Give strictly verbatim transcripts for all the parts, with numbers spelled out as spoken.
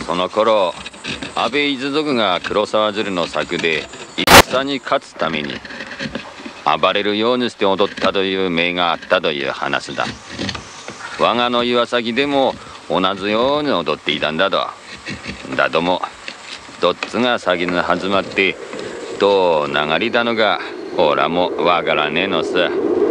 その頃安倍一族が黒沢鶴の策で戦に勝つために暴れるようにして踊ったという名があったという話だ。我がの岩崎でも同じように踊っていたんだと。だどもどっちが先に始まってどう流れたのかほらもわからねえのさ。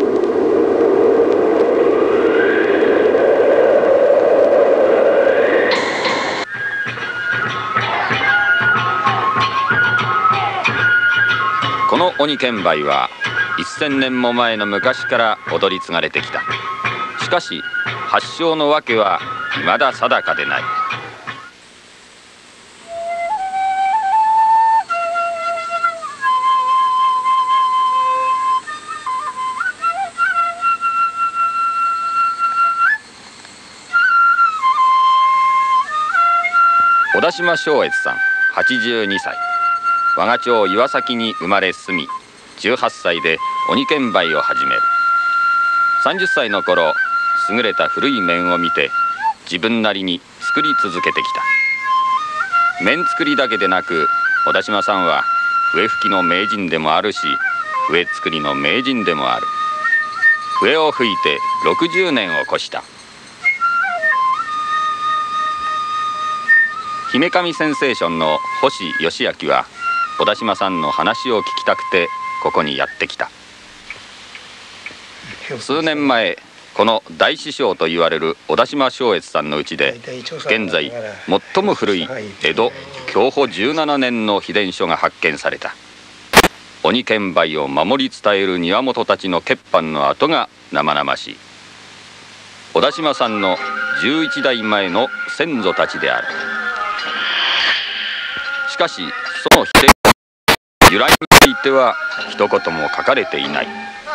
この鬼剣舞はせんねんも前の昔から踊り継がれてきた。しかし発祥のわけはまだ定かでない。小田島正悦さんはちじゅうにさい、我が町岩崎に生まれ住みじゅうはっさいで鬼剣舞を始める。さんじゅっさいの頃優れた古い面を見て自分なりに作り続けてきた。面作りだけでなく小田島さんは笛吹きの名人でもあるし笛作りの名人でもある。笛を吹いてろくじゅうねんを越した。姫神センセーションの星義明は小田島さんの話を聞きたくてここにやってきた。数年前この大師匠と言われる小田島正悦さんのうちで現在最も古い江戸享保じゅうななねんの秘伝書が発見された。鬼剣舞を守り伝える庭元たちの血藩の跡が生々しい。小田島さんのじゅういちだいまえの先祖たちである。しかしその秘伝由来については一言も書かれていない。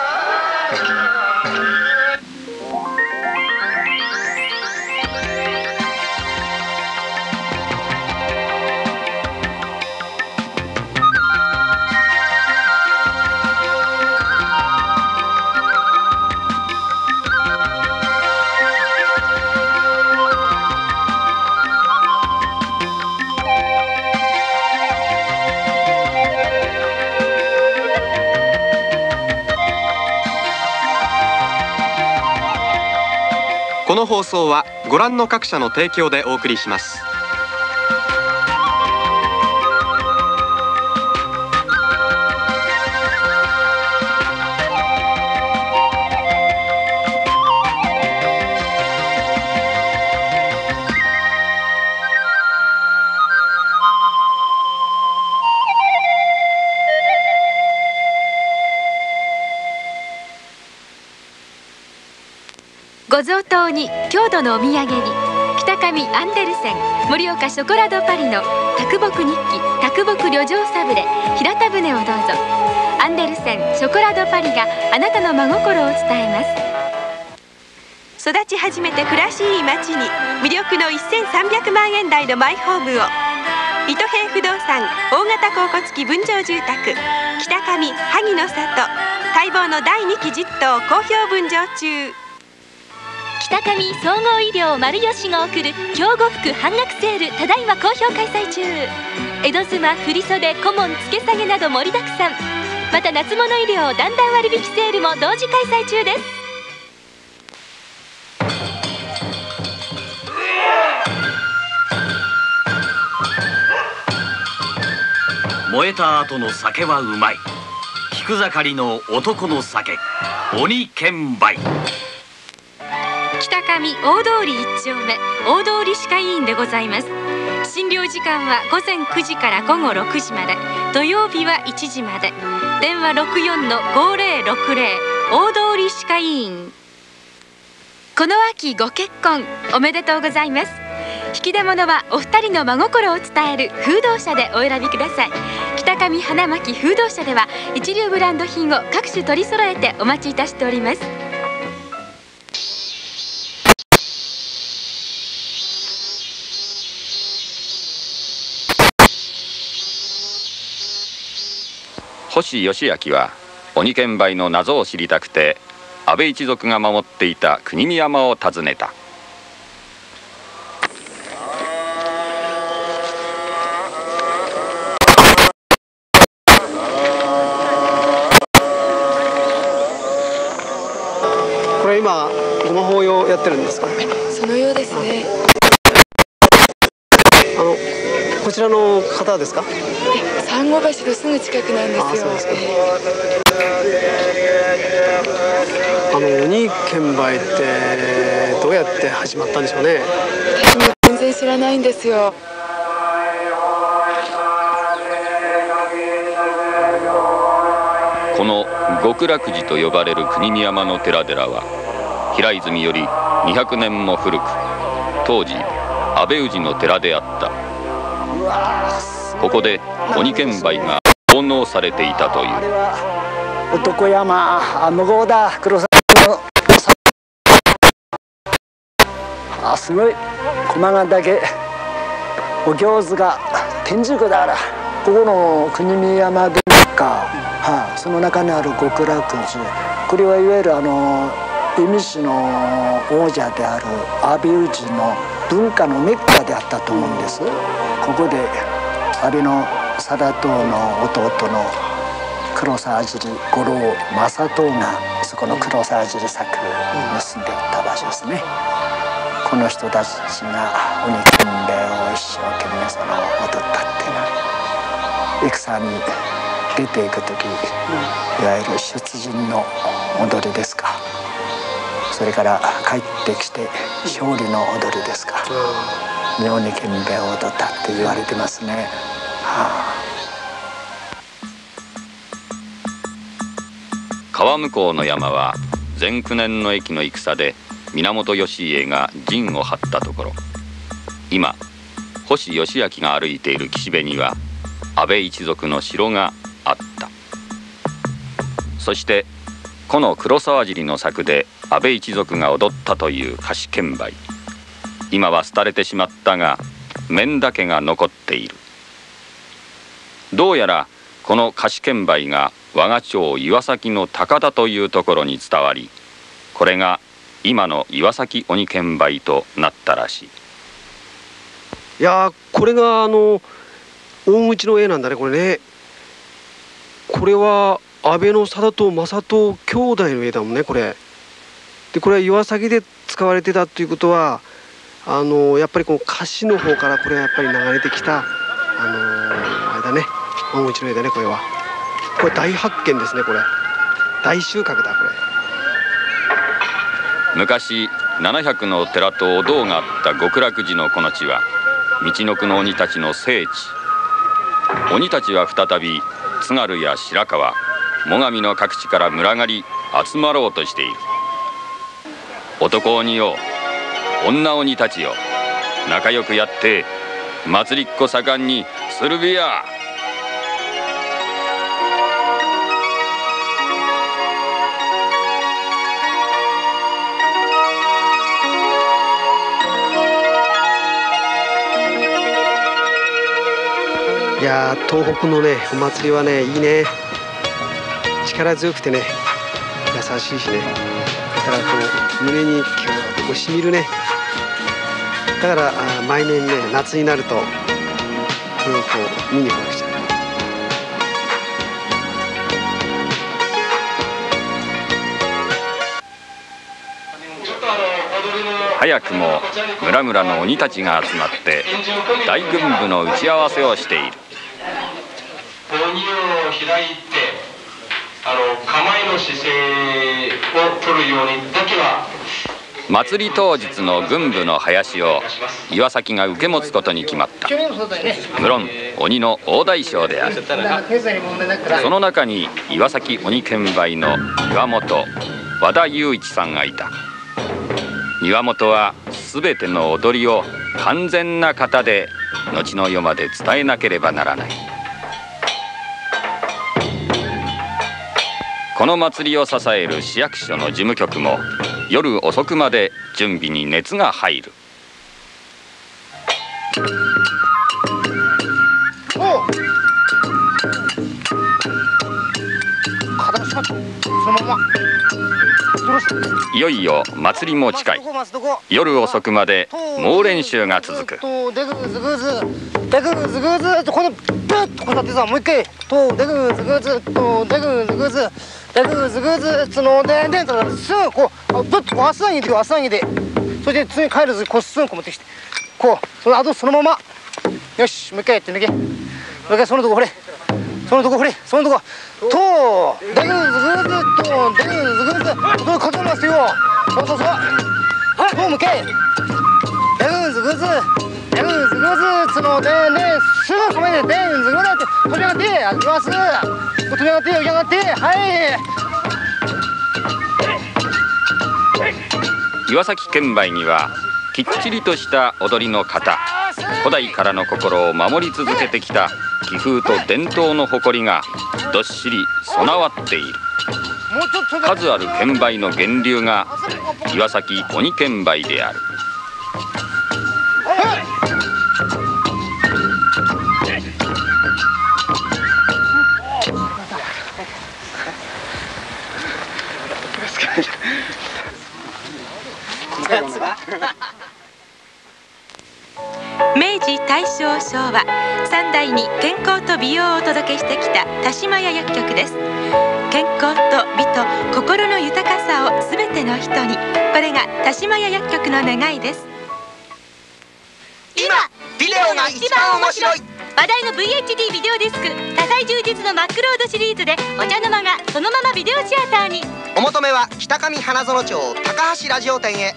この放送はご覧の各社の提供でお送りします。 ご贈答に郷土のお土産に北上アンデルセン盛岡ショコラドパリの卓木日記卓木旅情サブレ平田船をどうぞ。アンデルセンショコラドパリがあなたの真心を伝えます。育ち始めて暮らしい街に魅力のせんさんびゃくまんえん台のマイホームを。糸平不動産大型高骨付分譲住宅北上萩の里待望のだいにきじっとう好評分譲中。北上総合医療丸吉が送る京呉服半額セールただいま好評開催中。江戸妻振袖顧問付け下げなど盛りだくさん。また夏物医療だんだん割引セールも同時開催中です。 燃えた後の酒はうまい。菊盛りの男の酒鬼剣舞。 北上大通りいっちょうめ大通り歯科医院でございます。診療時間はごぜんくじからごごろくじまで、土曜日はいちじまで。電話 ろくよんのごぜろろくぜろ 大通り歯科医院。この秋ご結婚おめでとうございます。引き出物はお二人の真心を伝える風動車でお選びください。北上花巻風動車では一流ブランド品を各種取り揃えてお待ちいたしております。 星義明は鬼剣舞の謎を知りたくて安倍一族が守っていた国見山を訪ねた。 これ今ごま法要やってるんですか？ そのようですね。 あのこちらの方ですか？ え、珊瑚橋のすぐ近くなんですよ。 あ、そうですか。 えあの鬼剣売ってどうやって始まったんでしょうね。 私も全然知らないんですよ。 この極楽寺と呼ばれる国見山の寺々は平泉よりにひゃくねんも古く、当時安倍氏の寺であった。ここで鬼剣売が奉納されていたという。 男山、あ、向こうだ、黒崎の。あ、すごい駒ヶ岳お行図が天竺だから、ここの国見山でか、はあ、その中にある極楽寺、これはいわゆるあの蝦夷市の王者である阿部氏の文化のメッカであったと思うんです。ここで阿部の貞藤の弟の黒沢尻五郎正藤がそこの黒沢尻作を結んでいった場所ですね。この人たちが鬼剣兵を一生懸命その踊ったっていうのは、戦に出ていく時、いわゆる出陣の踊りですか、それから帰ってきて勝利の踊りですか、鬼剣兵を踊ったって言われてますね。はあ、 川向こうの山は前九年の駅の戦で源義家が陣を張ったところ、今星義明が歩いている岸辺には安倍一族の城があった。そしてこの黒沢尻の作で安倍一族が踊ったという菓子剣売、今は廃れてしまったが面だけが残っている。どうやらこの菓子剣売が我が町岩崎の高田というところに伝わり、これが今の岩崎鬼剣売となったらしい。 いやー、これがあの大口の絵なんだね、これね。これは安倍の貞藤正藤兄弟の絵だもんね、これ。でこれは岩崎で使われてたということは、あのやっぱりこの歌詞の方からこれはやっぱり流れてきた、あのー、あれだね、大口の絵だね、これは。これ大発見ですね、これ。大収穫だ、これ。 昔ななひゃくの寺とお堂があった極楽寺のこの地はみのくの鬼たちの聖地。鬼たちは再び津軽や白川最上の各地から群がり集まろうとしている。男鬼よ、女鬼たちよ、仲良くやって祭りっこ盛んにするびや。 いやー、東北のねお祭りはね、いいね。力強くてね、優しいしね、だからこう胸にキューッとこうしみるね。だからあ毎年ね夏になるとこれをこう見に来なくちゃ。 早くも村々の鬼たちが集まって大軍舞の打ち合わせをしている。 鬼を開いて、あの構えの姿勢を取るようにだけは。 祭り当日の軍部の囃子を岩崎が受け持つことに決まった。無論鬼の大大将である。その中に岩崎鬼剣売の岩本和田雄一さんがいた。岩本は全ての踊りを完全な型で後の世まで伝えなければならない。この祭りを支える市役所の事務局も夜遅くまで準備に熱が入る。いよいよ祭りも近い。夜遅くまで猛練習が続く。 デグズグズデグズグズとこのペッとこうやってさ、もう一回とデグズグズとデグズグズでグズグズ角でですぐこうぶっと足上げて足上げて、そして次帰るずこうすぐこう持ってきてこうそのあとそのままよしもう一回やって抜けもう一回そのとこほれそのとこほれそのとことでグズグズとでグズグズと数えますよ。そうそうそうと向けでグズグズでグズグズ角でですぐこめででグズグズって飛び上がってやります。飛び上がって浮き上がってはい。 岩崎剣舞にはきっちりとした踊りの型、古代からの心を守り続けてきた気風と伝統の誇りがどっしり備わっている。数ある剣舞の源流が岩崎鬼剣舞である。 明治大正昭和三代に健康と美容をお届けしてきた田島屋薬局です。健康と美と心の豊かさをすべての人に、これが田島屋薬局の願いです。 今ビデオが一番面白い話題の ブイエイチディー ビデオディスク、多彩充実のマックロードシリーズでお茶の間がそのままビデオシアターに。 お求めは北上花園町高橋ラジオ店へ。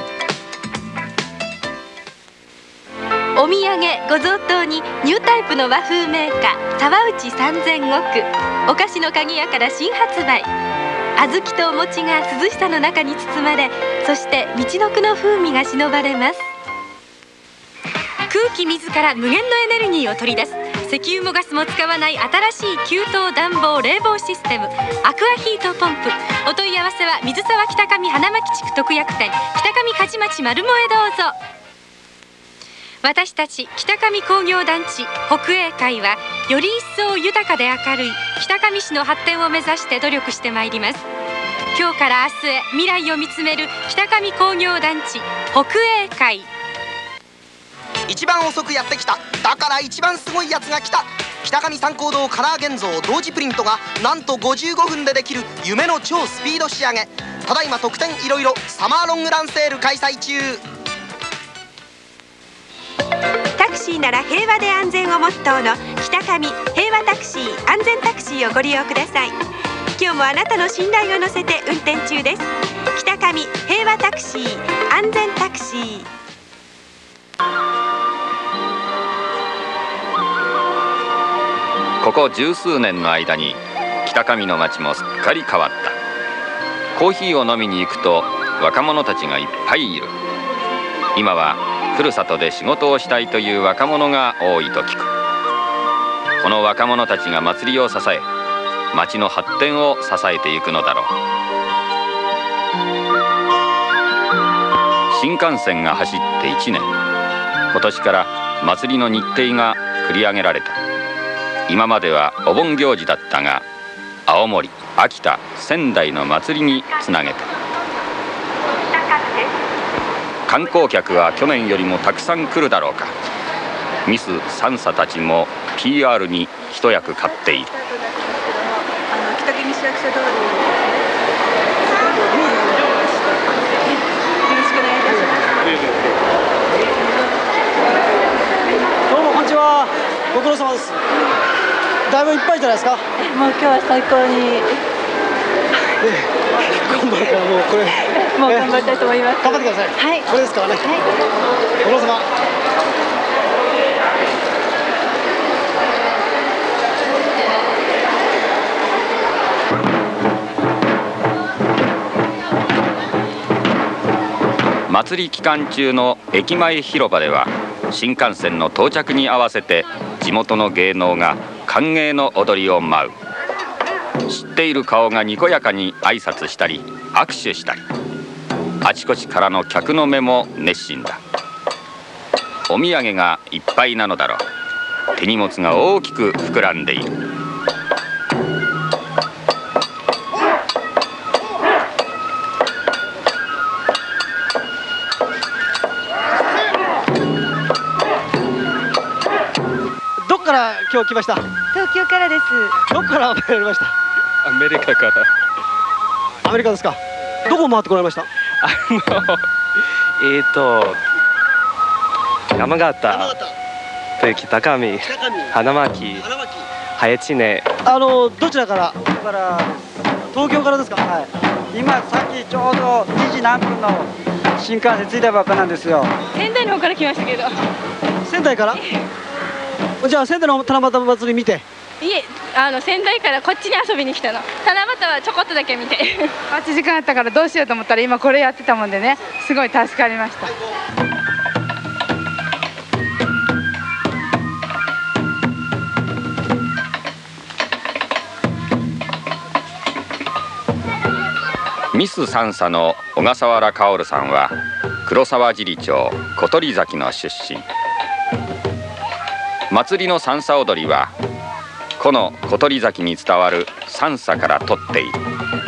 お土産ご贈答にニュータイプの和風メーカー沢内さんぜんおく、お菓子の鍵屋から新発売。小豆とお餅が涼しさの中に包まれ、そしてみちのくの風味が忍ばれます。空気水から無限のエネルギーを取り出す、石油もガスも使わない新しい給湯暖房冷房システムアクアヒートポンプ。お問い合わせは水沢北上花巻地区特約店北上鍛冶町丸萌へどうぞ。私たち北上工業団地北栄会はより一層豊かで明るい北上市の発展を目指して努力してまいります。今日から明日へ未来を見つめる北上工業団地北栄会。 一番遅くやってきた、だから一番すごいやつが来た。北上三光堂カラー現像同時プリントがなんとごじゅうごふんでできる夢の超スピード仕上げ。ただいま特典いろいろサマーロングランセール開催中。 タクシーなら平和で安全をモットーの北上平和タクシー安全タクシーをご利用ください。今日もあなたの信頼を乗せて運転中です。北上平和タクシー安全タクシー。 ここ十数年の間に北上の町もすっかり変わった。コーヒーを飲みに行くと若者たちがいっぱいいる。今はふるさとで仕事をしたいという若者が多いと聞く。この若者たちが祭りを支え、町の発展を支えていくのだろう。新幹線が走っていちねん。今年から祭りの日程が繰り上げられた。今まではお盆行事だったが、青森、秋田、仙台の祭りにつなげた。観光客は去年よりもたくさん来るだろうか。ミス・サンサたちも ピーアール に一役買っている。 北国市役所通りよろしくお願いいたします。 どうもこんにちは、ご苦労様です。だいぶいっぱいじゃないですか。 もう今日は最高に今晩からもうこれもう頑張りたいと思います。 頑張ってください。はい、これですからね。はい、ご苦労様。 祭り期間中の駅前広場では、新幹線の到着に合わせて地元の芸能が歓迎の踊りを舞う。知っている顔がにこやかに挨拶したり握手したり、あちこちからの客の目も熱心だ。お土産がいっぱいなのだろう。手荷物が大きく膨らんでいる。 どっから今日来ました？ 東京からです。 どっから参りました？ アメリカから。 アメリカですか。どこ回ってこられました？ あのえっと山形と北上花巻早知根。 あのどちらから？ ここから東京からですか？ はい、今さっきちょうどにじ何分の新幹線着いたばっかなんですよ。 仙台の方から来ましたけど。 仙台から？じゃあ仙台の七夕祭り見て？ いえ、あの仙台からこっちに遊びに来たの。七夕はちょこっとだけ見て。 はちじかんあったからどうしようと思ったら今これやってたもんでね、すごい助かりました。 ミス三佐の小笠原薫さんは黒沢尻町小鳥崎の出身。祭りの三佐踊りはこの小鳥崎に伝わる三佐から取っている。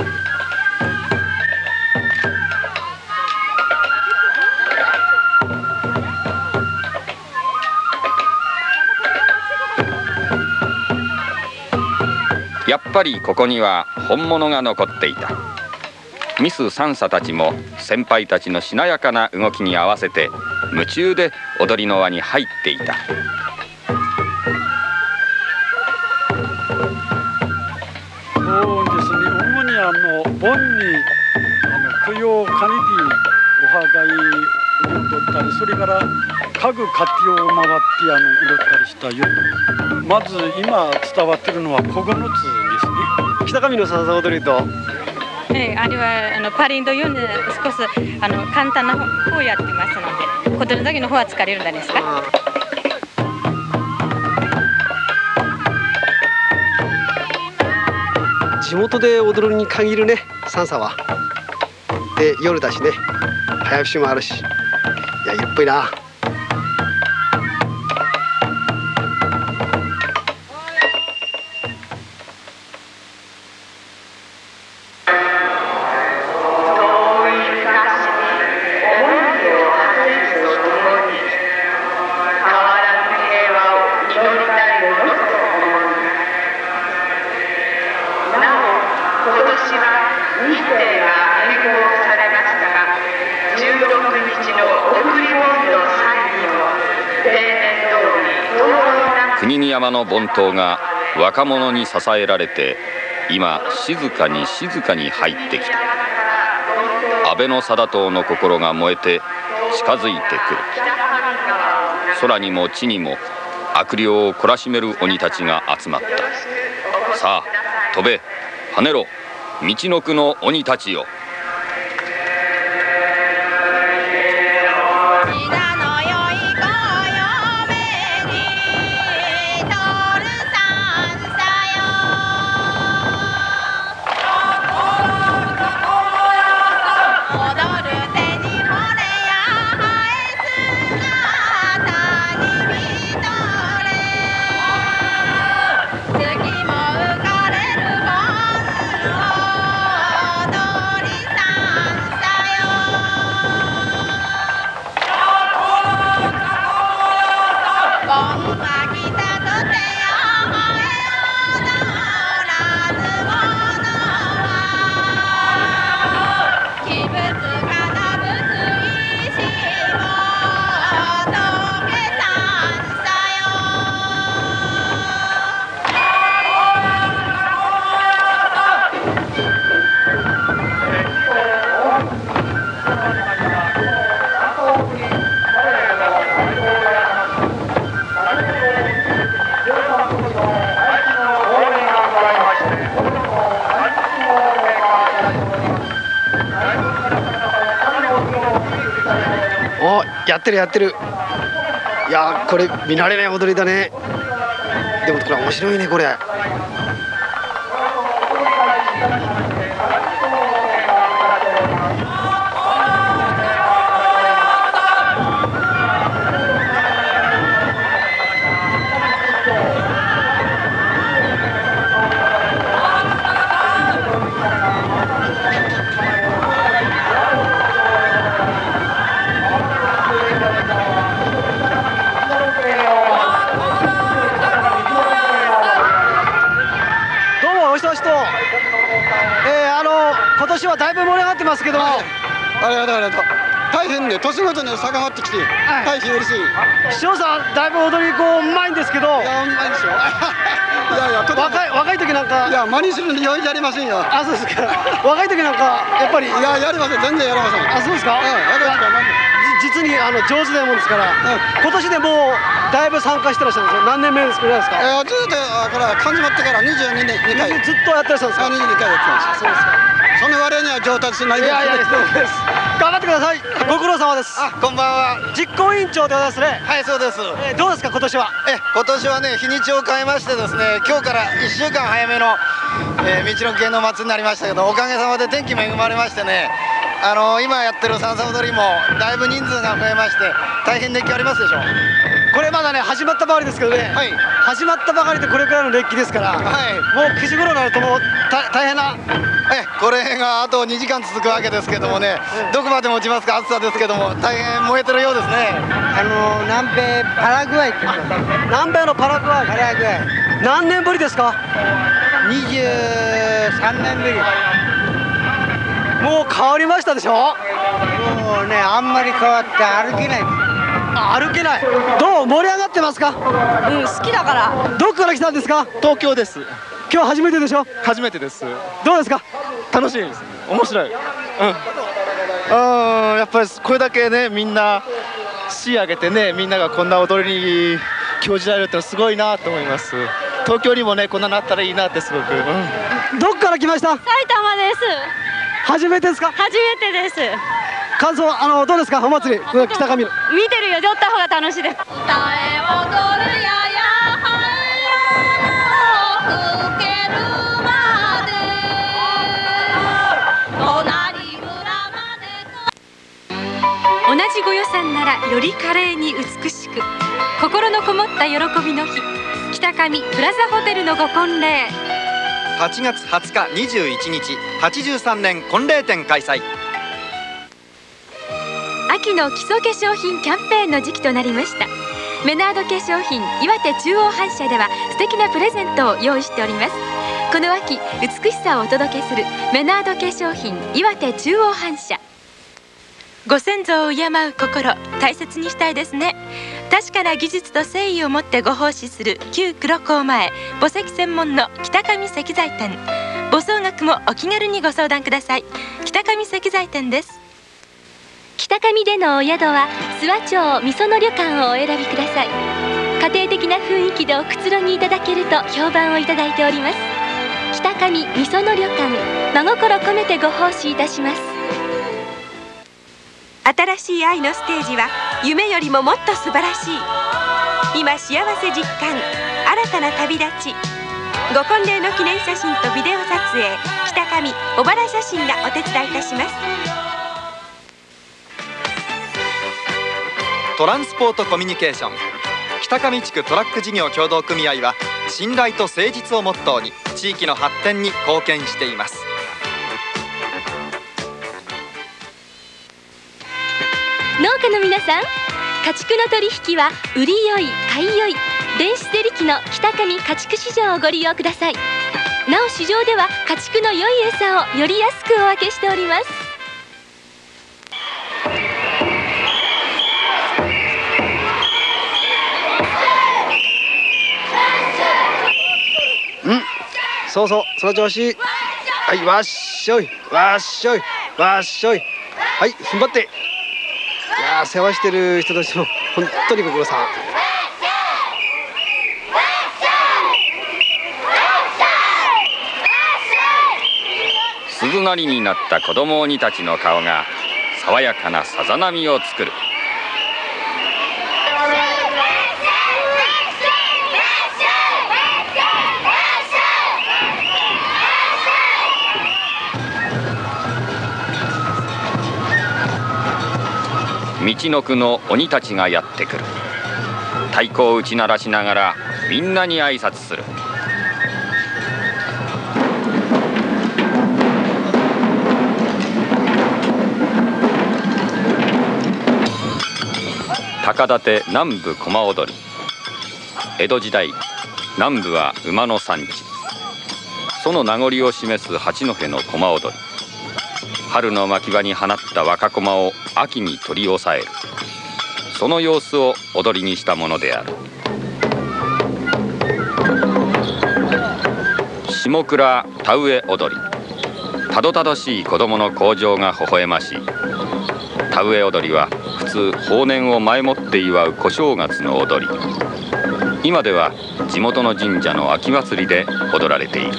やっぱりここには本物が残っていた。ミス三佐たちも先輩たちのしなやかな動きに合わせて夢中で踊りの輪に入っていた。 そうですね、主にあの盆にあの供養を兼ねてお墓へ踊ったり、それから家具家庭を回ってあの踊ったりしたよ。まず今伝わってるのはこごのつですね。 北上の三佐踊りとええ、あれはあのパリンドように少しあの簡単な方をやってますので、小鳥崎の方は疲れるんですか。 地元で踊るに限るね、三佐は。で夜だしね、早節もあるし、いやいっぱいな。 国見山の盆頭が若者に支えられて今静かに静かに入ってきた。安倍貞党の心が燃えて近づいてくる。空にも地にも悪霊を懲らしめる鬼たちが集まった。さあ飛べ跳ねろ道のくの鬼たちよ。 お、やってるやってる。いやこれ見慣れない踊りだね。でもこれ面白いねこれ。 ますけども、 ありがとうありがとう。大変ね、年ごとに差が張ってきて、大変嬉しい。 師匠さんだいぶ踊りこううまいんですけど、 いやうまいでしょ。いやいや、 若い若い時なんか、 いや真似するのに余裕じゃありませんよ。 あ、そうですか。若い時なんかやっぱり、いややりません、全然やりません。 あ、そうですか。実にあの上手なもんですから、今年でもうだいぶ参加してらっしゃるんですよ。何年目ですか。ですか。 えー、ずっとから感じまってからにじゅうにねんにかいずっとやってらっしゃるんですか。 にじゅうにかいやってました。そうですか。その割には上達しないです。いやいやそうです。頑張ってください。ご苦労様です。 あ、こんばんは。 実行委員長でございますね。 はい、そうです。 えー、どうですか今年は。 え、今年はね、日にちを変えましてですね、今日からいっしゅうかん早めの、えー、道の芸能祭りになりましたけど、おかげさまで天気恵まれましてね、あのー、今やってる三叉踊りもだいぶ人数が増えまして大変熱気ありますでしょ。 これまだね始まったばかりですけどね、はい、始まったばかりでこれくらいの熱気ですから、はい、もうくじ頃になるともう大変な、 えこれがあとにじかん続くわけですけどもね、うん、どこまで持ちますか。暑さですけども大変燃えてるようですね。 あの南米パラグアイって言ってます。 南米のパラグアイ。 パラグアイ何年ぶりですか。 にじゅうさんねんぶり。 もう変わりましたでしょ。もうね、あんまり変わって歩けない。 歩けない。どう盛り上がってますか。 うん、好きだから。 どこから来たんですか。 東京です。 今日初めてでしょ。 初めてです。 どうですか。 楽しいです。面白い。うん。うん、やっぱりこれだけね、みんな仕上げてね、みんながこんな踊りに興じられるってのはすごいなと思います。東京にもね、こんななったらいいなってすごく。 うん、どっから来ました。 埼玉です。 初めてですか。 初めてです。 感想あのどうですか。お祭り北上。 見てるより踊った方が楽しいです。歌え踊るややは吹けるまで隣村まで。 同じご予算ならより華麗に美しく、心のこもった喜びの日、北上プラザホテルのご婚礼。 はちがつはつかにじゅういちにちはちじゅうさんねん婚礼展開催。 秋の基礎化粧品キャンペーンの時期となりました。メナード化粧品岩手中央本社では素敵なプレゼントを用意しております。この秋美しさをお届けするメナード化粧品岩手中央本社。ご先祖を敬う心、大切にしたいですね。確かな技術と誠意を持ってご奉仕する旧黒港前墓石専門の北上石材店。墓葬額もお気軽にご相談ください。北上石材店です。北上でのお宿は諏訪町みその旅館をお選びください。家庭的な雰囲気でおくつろぎいただけると評判をいただいております。北上みその旅館、真心込めてご奉仕いたします。 新しい愛のステージは夢よりももっと素晴らしい。今幸せ実感、新たな旅立ち。ご婚礼の記念写真とビデオ撮影、北上小原写真がお手伝いいたします。 トランスポートコミュニケーション北上地区トラック事業協同組合は信頼と誠実をモットーに地域の発展に貢献しています。 農家の皆さん、家畜の取引は売りよい買いよい電子競り機の北上家畜市場をご利用ください。なお市場では家畜の良い餌をより安くお分けしております。 うん、そうそう、その調子。はい、わっしょいわっしょいわっしょい。はい、踏ん張って。いやー、世話してる人たちも本当にご苦労さん。 鈴なりになった子供鬼たちの顔が爽やかなさざ波を作る。道のくの鬼たちがやってくる。太鼓を打ち鳴らしながらみんなに挨拶する。高立南部駒踊り。江戸時代南部は馬の産地。その名残を示す八戸の駒踊り。 春の牧場に放った若駒を秋に取り押さえる、その様子を踊りにしたものである。下倉田植え踊り、たどたどしい子供の口上が微笑ましい。田植え踊りは普通豊年を前もって祝う小正月の踊り。今では地元の神社の秋祭りで踊られている。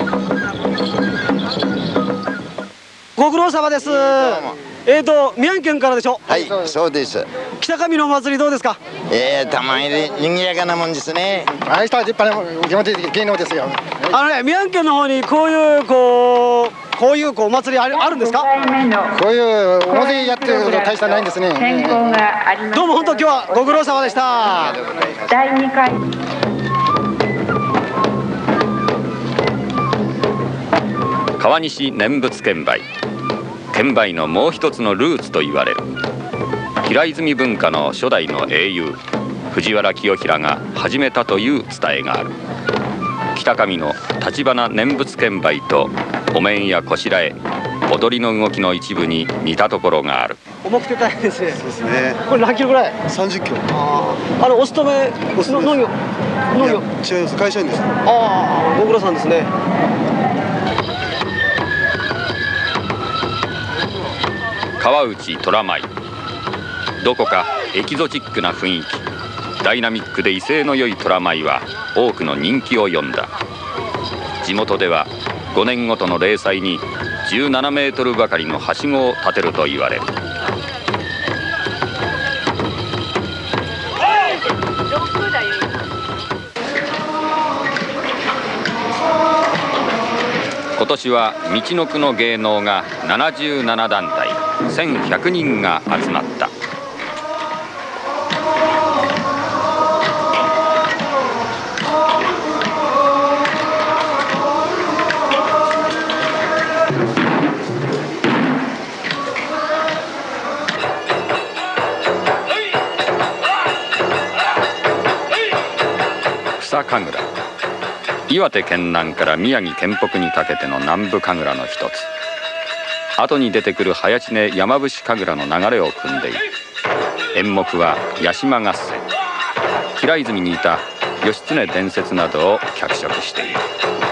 ご苦労様です。えーと宮城県からでしょ。 はい、そうです。 北上のお祭りどうですか。 ええ、たまに賑やかなもんですね。 あいつは立派な地元的芸能ですよ。 あのね、宮城県の方にこういうこうこういうこうお祭りあるあるんですか。 こういうお祭りやってること大したないんですね。 どうも本当今日はご苦労様でした。 だいにかい。 川西念仏券売、券売のもう一つのルーツと言われる。平泉文化の初代の英雄藤原清衡が始めたという伝えがある。北上の橘念仏券売とお面やこしらえ、踊りの動きの一部に似たところがある。 重くて大変ですね。 そうですね。 これ何キロぐらい。 三十キロ。 ああ、あのお勤めの農業農業。 違います。会社員です。 ああ、ご苦労さんですね。 川内虎舞、どこかエキゾチックな雰囲気、ダイナミックで威勢の良い虎舞は多くの人気を呼んだ。地元ではごねんごとの例祭にじゅうななメートルばかりのはしごを立てると言われる。今年はみちのくの芸能がななじゅうなな団体せんひゃくにんが集まった。草神楽、岩手県南から宮城県北にかけての南部神楽の一つ。後に出てくる早知根山伏神楽の流れを組んでいる。演目は八島合戦、平泉にいた義経伝説などを脚色している。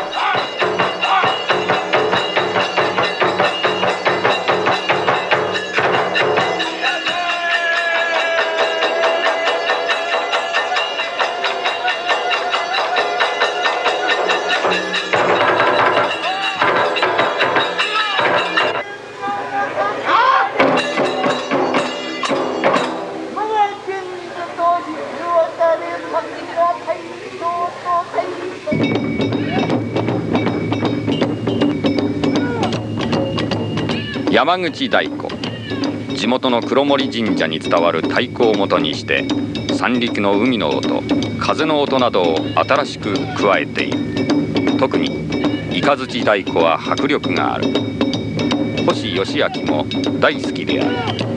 山口太鼓、地元の黒森神社に伝わる太鼓をもとにして三陸の海の音、風の音などを新しく加えている。特にイカズチ太鼓は迫力がある。星義明も大好きである。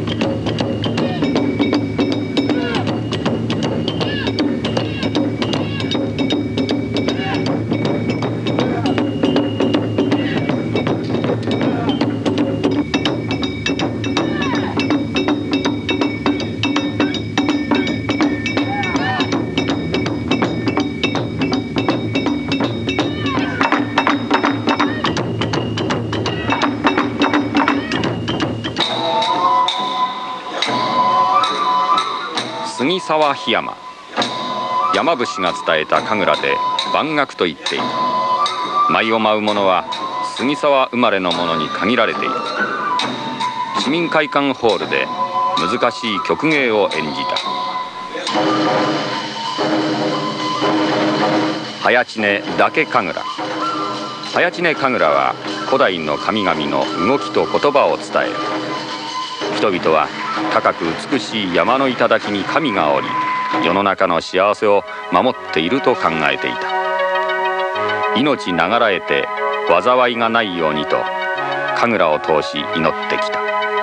杉沢檜山、山伏が伝えた神楽で番楽と言っている。舞を舞う者は杉沢生まれの者に限られている。市民会館ホールで難しい曲芸を演じた。早知根嶽神楽、早知根神楽は古代の神々の動きと言葉を伝える。人々は高く美しい山の頂に神がおり、世の中の幸せを守っていると考えていた。命ながらえて災いがないようにと神楽を通し祈ってきた。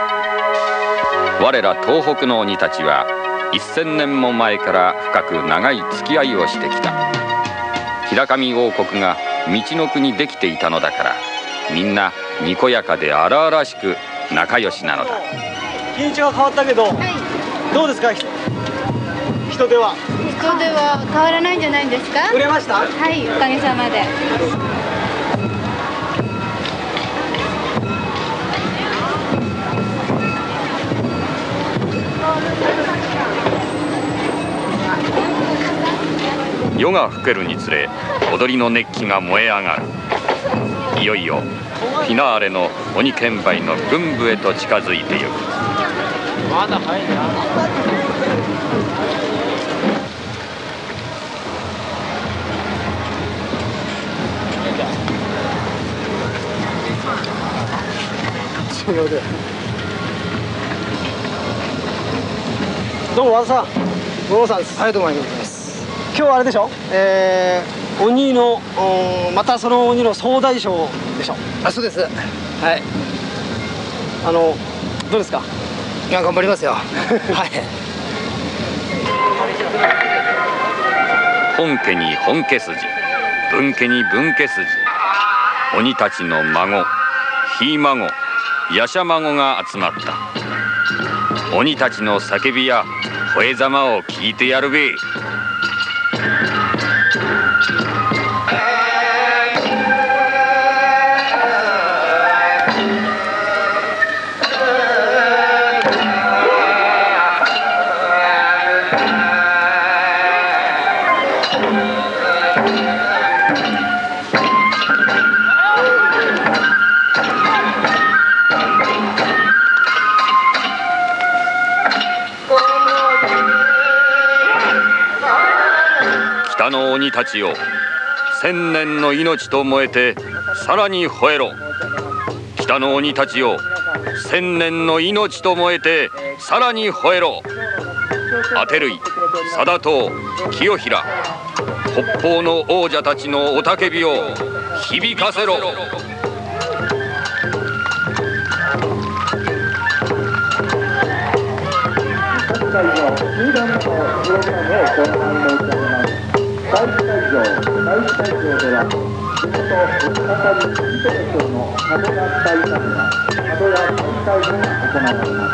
我ら東北の鬼たちは一千年も前から深く長い付き合いをしてきた。平上王国がみちのくにできていたのだから、みんなにこやかで荒々しく仲良しなのだ。 日にちが変わったけど、どうですか、人手は。 人手は変わらないんじゃないんですか。 売れました。 はい、おかげさまで。 夜が更けるにつれ踊りの熱気が燃え上がる。いよいよフィナーレの鬼剣舞の群舞へと近づいていく。 まだ早いな。どうも和田さん、五郎さんです。 はい、どうもありがとうございます。 今日はあれでしょ、えー、鬼のまたその鬼の総大将でしょ。 あ、そうです。はい。 あのどうですか。 いや、頑張りますよ。はい。 本家に本家筋、分家に分家筋、鬼たちの孫、ひい孫、やしゃ孫が集まった。鬼たちの叫びや吠えざまを聞いてやるべ。北の鬼たちよ、千年の命と燃えてさらに吠えろ。北の鬼たちよ、千年の命と燃えてさらに吠えろ。アテルイ、貞藤、清平、北方の王者たちの雄たけびを響かせろ。 第一会場、第一会場では地元大阪に水戸町の門屋大祭が門屋大祭が行われます。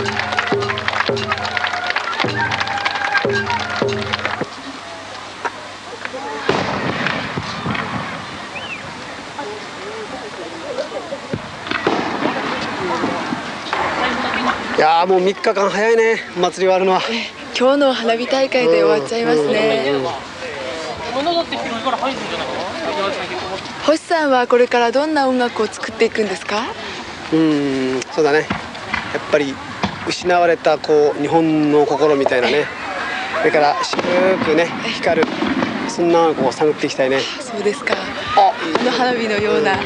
いやー、もうみっかかん早いね、祭り終わるのは。 今日の花火大会で終わっちゃいますね。星さんはこれからどんな音楽を作っていくんですか。 うーん、そうだね。やっぱり失われたこう日本の心みたいなね。それから白くね光る、そんなのを探っていきたいね。 そうですか。あの花火のような。 オ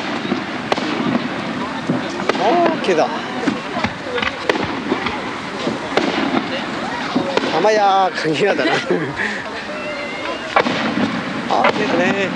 ーケーだ。玉屋鍵屋だな。あー、ですね。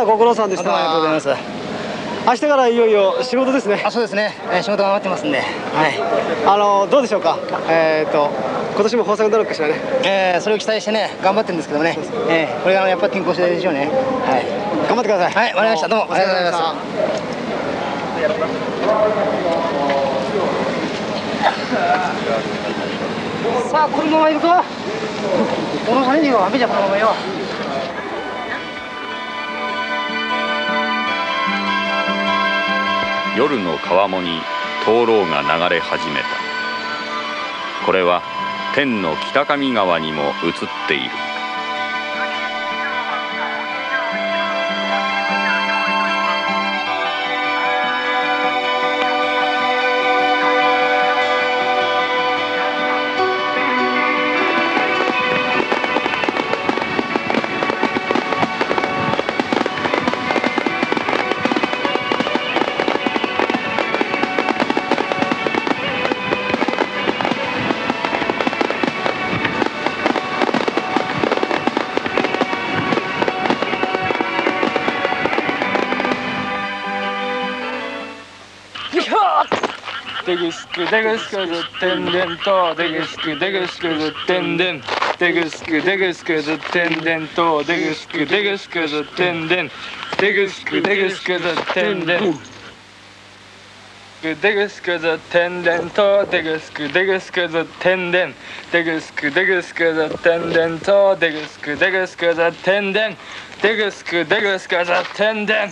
朝ご苦労さんでした。 ありがとうございます。 明日からいよいよ仕事ですね。 あ、そうですね。えー、仕事が待ってますんで。はい。 あのどうでしょうか。えっ、ー、と今年も豊作になるかしらね。 えー、それを期待してね頑張ってるんですけどね。えー、これがやっぱり健康してるでしょうね。はい。 頑張ってください。 はい、わかりました。どうもありがとうございます。さあこのまま行くか。この金には雨じゃこのままよ。 夜の川面に灯籠が流れ始めた。これは天の北上川にも映っている。 でぐすくでぐすくずってんでんとでぐすくでぐすくずってんでんでぐすくでぐすくずってんでんとでぐすくでぐすくずってんでんでぐすくでぐすくずってんでんでぐすくずってんでんとでぐすくでぐすくずってんでんでぐすくでぐすくずってんでんとでぐすくでぐすくずってんでんでぐすくでぐすくずってんでん。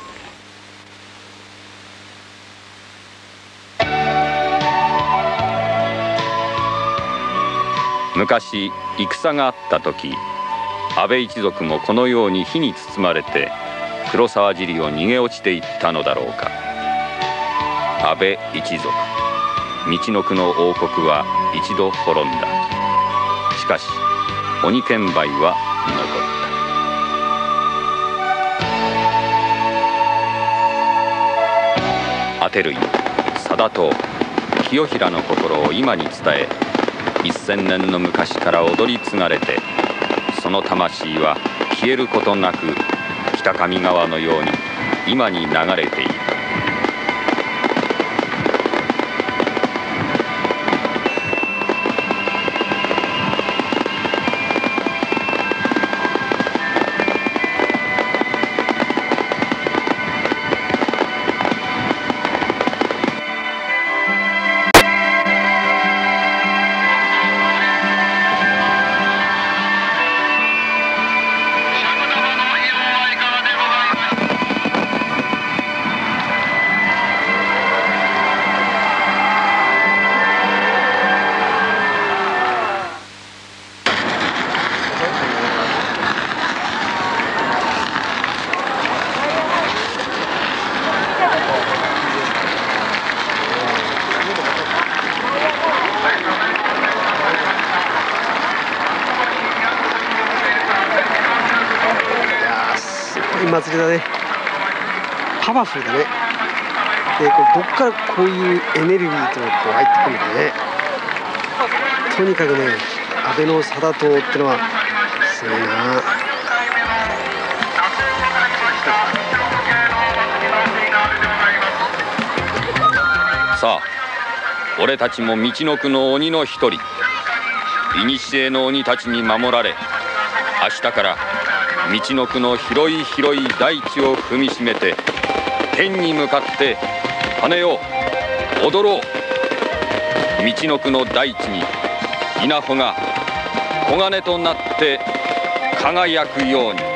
昔戦があった時、安倍一族もこのように火に包まれて黒沢尻を逃げ落ちていったのだろうか。安倍一族、みちのくの王国は一度滅んだ。しかし鬼剣梅は残った。アテルイ、貞藤、清平の心を今に伝え、一千年の昔から踊り継がれて、その魂は消えることなく北上川のように今に流れている。 祭りだね。パワフルだね。でこれどっからこういうエネルギーというのがこう入ってくるんだね。とにかくね、安倍の貞党ってのはすごいな。 さあ、俺たちもみちのくの鬼の一人、古の鬼たちに守られ、明日からみちのくの広い広い大地を踏みしめて天に向かって跳ねよう、踊ろう。みちのくの大地に稲穂が黄金となって輝くように。